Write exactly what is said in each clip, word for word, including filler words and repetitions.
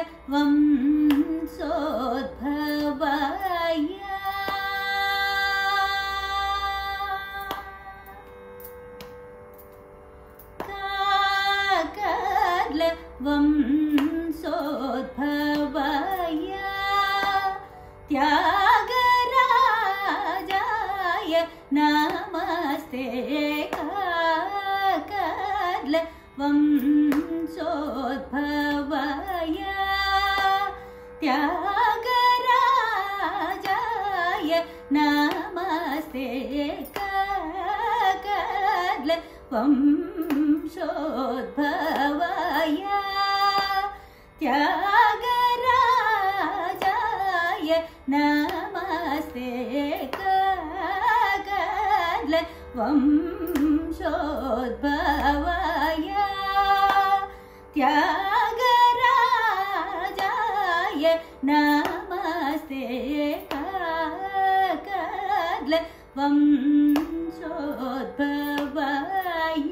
वंशोद्भवाय काकर्ल वंशोद्भवाय त्यागराजाय नमस्ते काकर्ल वंशोद्भवाय त्यागराजाय नमस्ते काकर्ल वंशोद्भवाय त्यागराजाय नमस्ते काकर्ल वंशोद्भवाय त्यागराजाय नमस्ते काकर्ल वंशोद्भवाय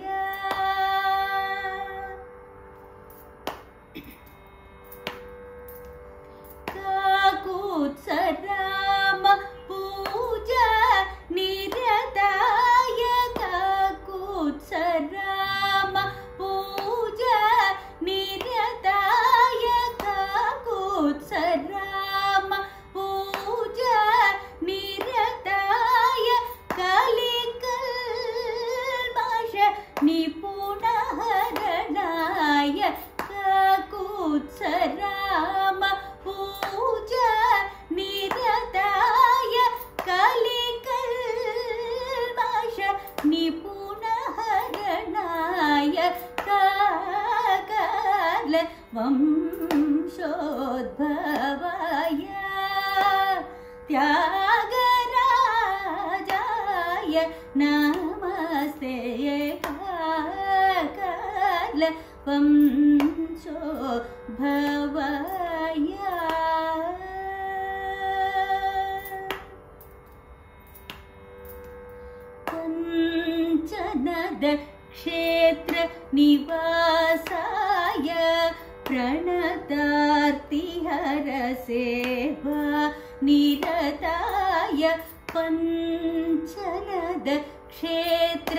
काकुत्सराम पूजा निरताय काकुत्सराम पूजा निरताय काकुत्सराम पूजा निरताय कलिकल्मष निपुणहरणाय काकुत्सराम पूजा निरताय कलिकल्मष निपुणहरणाय काकर्ल वंशोद्भवाय त्यागराजाय नमस्ते काकर्ल वंशोद्भवाय पंचनद क्षेत्र निवासाय प्रणतार्तिहर सेवा निरताय पंचनद क्षेत्र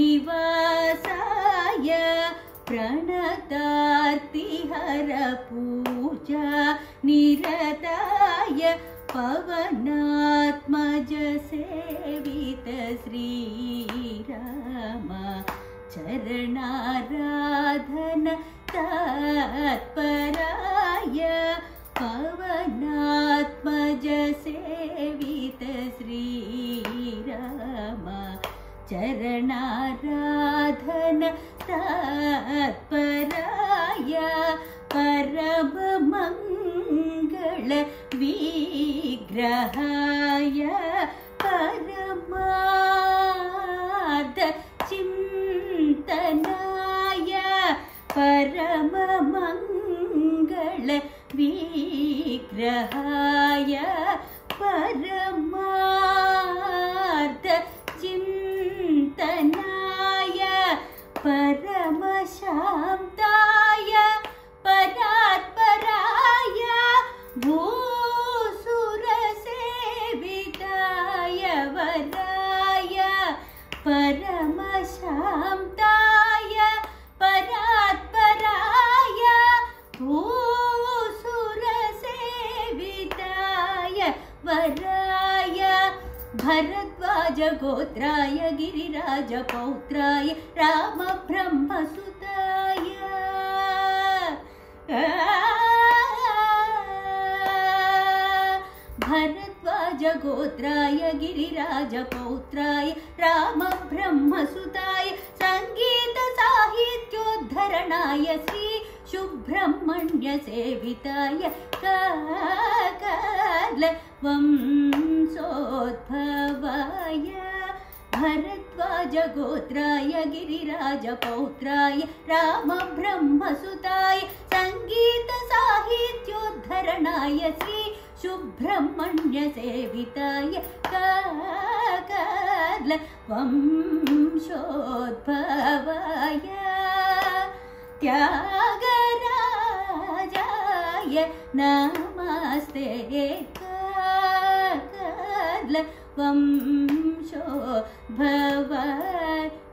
निवासाय प्रणतार्तिहर पूजा निरताय पवनात्मज सेवित श्रीराम चरणाराधन तत्पराय पवनात्मज सेवित श्रीराम चरणाराधन तत्पराय परम मंगल विग्रहाय परमार्थ चिंतनाय परम मंगल विग्रहाय परमार्थ चिंतनाय परम शांताय परात्पराय भूसुर सेविताय वराय परम शांताय परात्पराय भूसुर सेविताय वराय भरद्वाज गोत्राय गिरिराज पौत्राय राम ब्रह्मसुताय भरद्वाज गोत्राय गिरिराज पौत्राय राम ब्रह्मसुताय संगीत साहित्योद्धरणाय श्री सुब्रह्मण्य सेविताय काकर्ल वंशोद्भवाय भरद्वाज गोत्राय गिरिराज पौत्राय राम ब्रह्मसुताय संगीत साहित्योद्धरणाय श्री सुब्रह्मण्य सेविताय काकर्ल वंशोद्भवाय त्यागराजाय नमस्ते काकद्ल वंशो भव